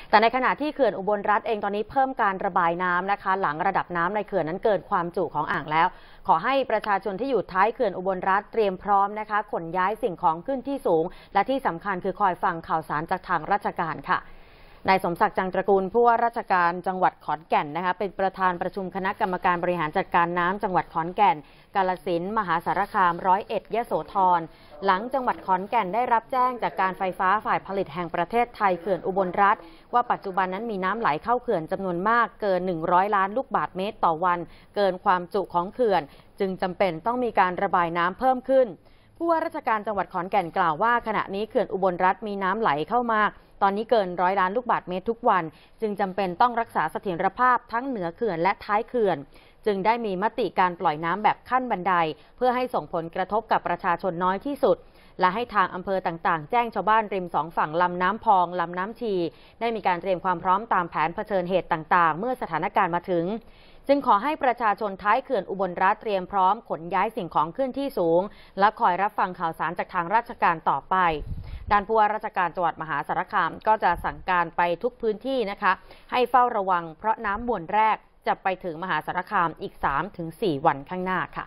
แต่ในขณะที่เขื่อนอุบลรัฐเองตอนนี้เพิ่มการระบายน้ำนะคะหลังระดับน้ำในเขื่อนนั้นเกินความจุของอ่างแล้วขอให้ประชาชนที่อยู่ท้ายเขื่อนอุบลรัฐเตรียมพร้อมนะคะขนย้ายสิ่งของขึ้นที่สูงและที่สำคัญคือคอยฟังข่าวสารจากทางราชการค่ะนายสมศักดิ์จังตระกูลผู้ว่าราชการจังหวัดขอนแก่นนะคะเป็นประธานประชุมคณะกรรมการบริหารจัดการน้ำจังหวัดขอนแก่นกาฬสินธุ์มหาสารคาม101ยโสธรหลังจังหวัดขอนแก่นได้รับแจ้งจากการไฟฟ้าฝ่ายผลิตแห่งประเทศไทยเขื่อนอุบลรัฐว่าปัจจุบันนั้นมีน้ำไหลเข้าเขื่อนจำนวนมากเกิน100ล้านลูกบาศก์เมตรต่อวันเกินความจุของเขื่อนจึงจำเป็นต้องมีการระบายน้ำเพิ่มขึ้นผู้ว่าราชการจังหวัดขอนแก่นกล่าวว่าขณะนี้เขื่อนอุบลรัฐมีน้ำไหลเข้ามาตอนนี้เกิน100ล้านลูกบาศก์เมตรทุกวันจึงจำเป็นต้องรักษาเสถียรภาพทั้งเหนือเขื่อนและท้ายเขื่อนจึงได้มีมติการปล่อยน้ำแบบขั้นบันไดเพื่อให้ส่งผลกระทบกับประชาชนน้อยที่สุดและให้ทางอำเภอต่างๆแจ้งชาวบ้านริมสองฝั่งลำน้ำพองลำน้ำชีได้มีการเตรียมความพร้อมตามแผนเผชิญเหตุต่างๆเมื่อสถานการณ์มาถึงจึงขอให้ประชาชนท้ายเขื่อนอุบลรัฐเตรียมพร้อมขนย้ายสิ่งของขึ้นที่สูงและคอยรับฟังข่าวสารจากทางราชการต่อไปด้านผู้ว่าราชการจังหวัดมหาสารคามก็จะสั่งการไปทุกพื้นที่นะคะให้เฝ้าระวังเพราะน้ำมวลแรกจะไปถึงมหาสารคามอีก 3-4 วันข้างหน้าค่ะ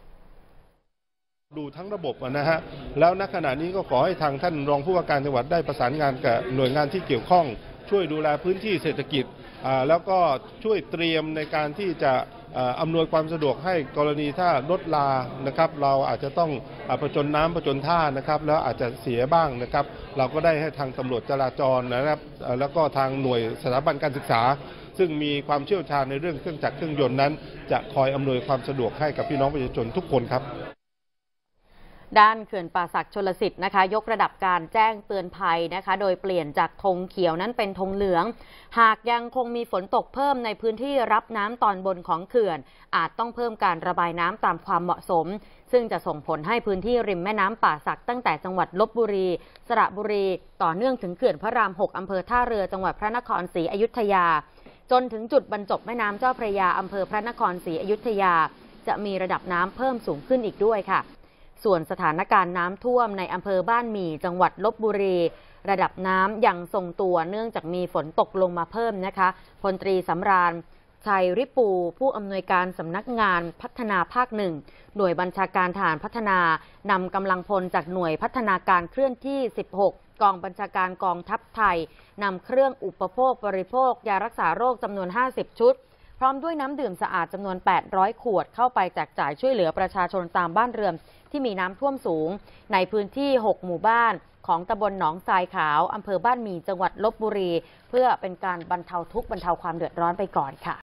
ดูทั้งระบบนะฮะแล้วณขณะนี้ก็ขอให้ทางท่านรองผู้ว่าการจังหวัดได้ประสานงานกับหน่วยงานที่เกี่ยวข้องช่วยดูแลพื้นที่เศรษฐกิจแล้วก็ช่วยเตรียมในการที่จะอำนวยความสะดวกให้กรณีถ้ารถลานะครับเราอาจจะต้องผจญน้ำผจญท่านะครับแล้วอาจจะเสียบ้างนะครับเราก็ได้ให้ทางตำรวจจราจรนะครับแล้วก็ทางหน่วยสถาบันการศึกษาซึ่งมีความเชี่ยวชาญในเรื่องเครื่องจักรเครื่องยนต์นั้นจะคอยอำนวยความสะดวกให้กับพี่น้องประชาชนทุกคนครับด้านเขื่อนป่าสักชลสิทธิ์นะคะยกระดับการแจ้งเตือนภัยนะคะโดยเปลี่ยนจากธงเขียวนั้นเป็นธงเหลืองหากยังคงมีฝนตกเพิ่มในพื้นที่รับน้ำตอนบนของเขื่อนอาจต้องเพิ่มการระบายน้ำตามความเหมาะสมซึ่งจะส่งผลให้พื้นที่ริมแม่น้ำป่าสักตั้งแต่จังหวัดลพบุรีสระบุรีต่อเนื่องถึงเขื่อนพระราม6อำเภอท่าเรือจังหวัดพระนครศรีอยุธยาจนถึงจุดบรรจบแม่น้ำเจ้าพระยาอำเภอพระนครศรีอยุธยาจะมีระดับน้ำเพิ่มสูงขึ้นอีกด้วยค่ะส่วนสถานการณ์น้ำท่วมในอำเภอบ้านหมี่จังหวัดลพบุรีระดับน้ำยังทรงตัวเนื่องจากมีฝนตกลงมาเพิ่มนะคะพลตรีสำราญชัยริปูผู้อำนวยการสำนักงานพัฒนาภาคหนึ่งหน่วยบัญชาการทหารพัฒนานำกำลังพลจากหน่วยพัฒนาการเคลื่อนที่16กองบัญชาการกองทัพไทยนำเครื่องอุปโภคบริโภคยารักษาโรคจำนวน50ชุดพร้อมด้วยน้ำดื่มสะอาดจำนวน800ขวดเข้าไปแจกจ่ายช่วยเหลือประชาชนตามบ้านเรือนที่มีน้ำท่วมสูงในพื้นที่6หมู่บ้านของตำบลหนองทรายขาวอำเภอบ้านหมี่จังหวัดลพบุรีเพื่อเป็นการบรรเทาทุกข์บรรเทาความเดือดร้อนไปก่อนค่ะ